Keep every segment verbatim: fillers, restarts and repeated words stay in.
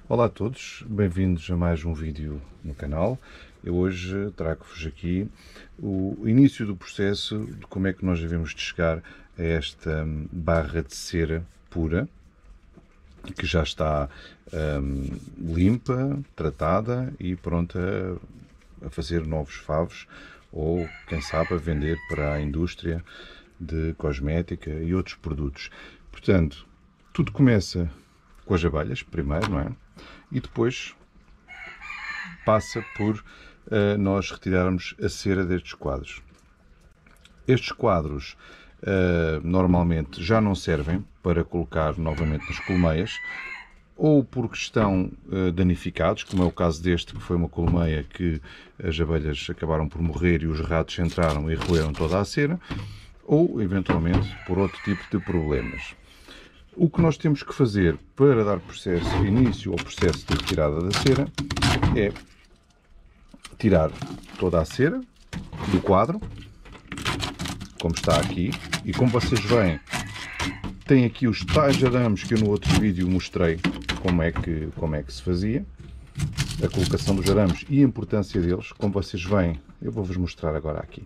Olá a todos, bem-vindos a mais um vídeo no canal. Eu hoje trago-vos aqui o início do processo de como é que nós devemos de chegar a esta barra de cera pura, que já está hum, limpa, tratada e pronta a fazer novos favos ou, quem sabe, a vender para a indústria de cosmética e outros produtos. Portanto, tudo começa com as abelhas, primeiro, não é? E depois passa por uh, nós retirarmos a cera destes quadros. Estes quadros uh, normalmente já não servem para colocar novamente nas colmeias, ou porque estão uh, danificados, como é o caso deste, que foi uma colmeia que as abelhas acabaram por morrer e os ratos entraram e roeram toda a cera, ou eventualmente por outro tipo de problemas. O que nós temos que fazer para dar processo, início ao processo de retirada da cera é tirar toda a cera do quadro, como está aqui, e como vocês veem, tem aqui os tais arames que eu no outro vídeo mostrei como é que, como é que se fazia, a colocação dos arames e a importância deles. Como vocês veem, eu vou-vos mostrar agora aqui.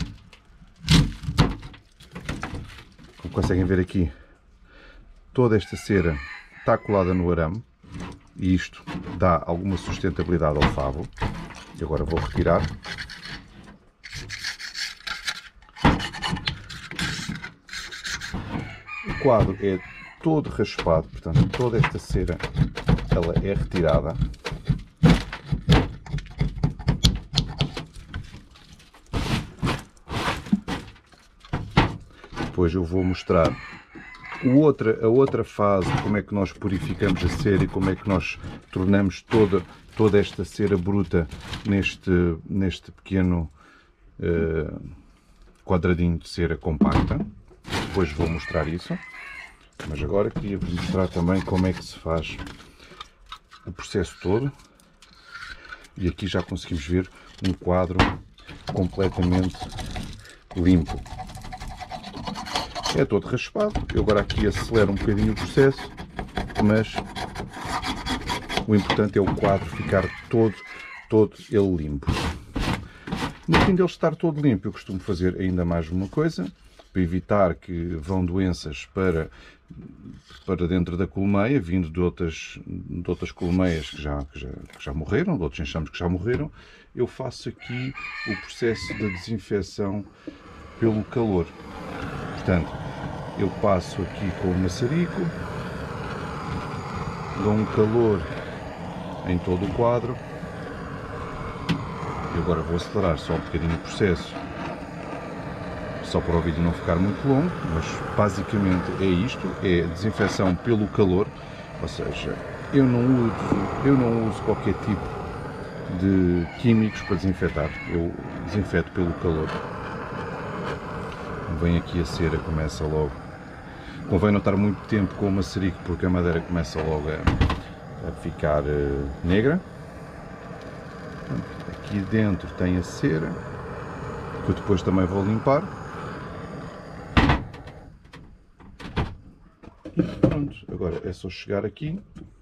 Como conseguem ver aqui, toda esta cera está colada no arame e isto dá alguma sustentabilidade ao favo. E agora vou retirar. O quadro é todo raspado, portanto toda esta cera ela é retirada. Depois eu vou mostrar O outra, a outra fase, como é que nós purificamos a cera e como é que nós tornamos toda, toda esta cera bruta neste, neste pequeno uh, quadradinho de cera compacta. Depois vou mostrar isso, mas agora queria vos mostrar também como é que se faz o processo todo. E aqui já conseguimos ver um quadro completamente limpo. É todo raspado. Eu agora aqui acelero um bocadinho o processo, mas o importante é o quadro ficar todo, todo ele limpo. No fim dele estar todo limpo, eu costumo fazer ainda mais uma coisa, para evitar que vão doenças para, para dentro da colmeia, vindo de outras, de outras colmeias que já, que, já, que já morreram, de outros enxames que já morreram. Eu faço aqui o processo da desinfecção pelo calor. Portanto, eu passo aqui com o maçarico, dou um calor em todo o quadro. E agora vou acelerar só um bocadinho o processo, só para o vídeo não ficar muito longo, mas basicamente é isto, é desinfecção pelo calor, ou seja, eu não uso, eu não uso qualquer tipo de químicos para desinfetar, eu desinfeto pelo calor. Vem aqui a cera, começa logo. Convém não estar muito tempo com o maçarico porque a madeira começa logo a, a ficar uh, negra. Aqui dentro tem a cera, que eu depois também vou limpar. E pronto, agora é só chegar aqui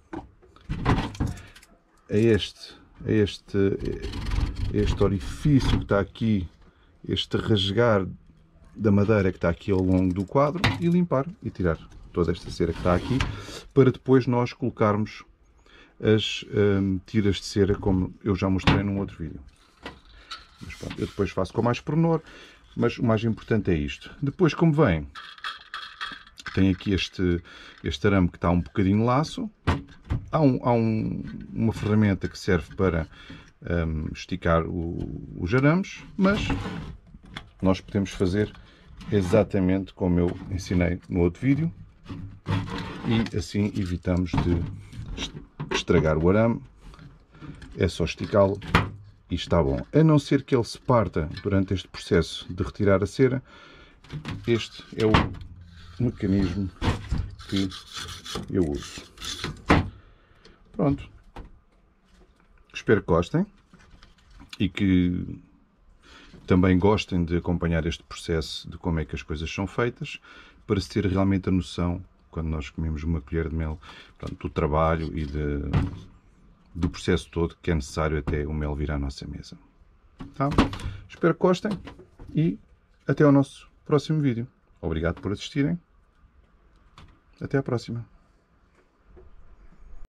a este, a este, a este orifício que está aqui, este rasgar da madeira que está aqui ao longo do quadro, e limpar e tirar toda esta cera que está aqui, para depois nós colocarmos as hum, tiras de cera, como eu já mostrei num outro vídeo. Mas pronto, eu depois faço com mais pormenor, mas o mais importante é isto. Depois, como vem, tem aqui este, este arame que está um bocadinho laço. Há, um, há um, uma ferramenta que serve para hum, esticar o, os arames, mas nós podemos fazer exatamente como eu ensinei no outro vídeo e assim evitamos de estragar o arame. É só esticá-lo e está bom. A não ser que ele se parta durante este processo de retirar a cera, este é o mecanismo que eu uso. Pronto. Espero que gostem e que também gostem de acompanhar este processo de como é que as coisas são feitas, para se ter realmente a noção quando nós comemos uma colher de mel, portanto, do trabalho e de, do processo todo que é necessário até o mel vir à nossa mesa. Tá? Espero que gostem e até ao nosso próximo vídeo. Obrigado por assistirem. Até à próxima.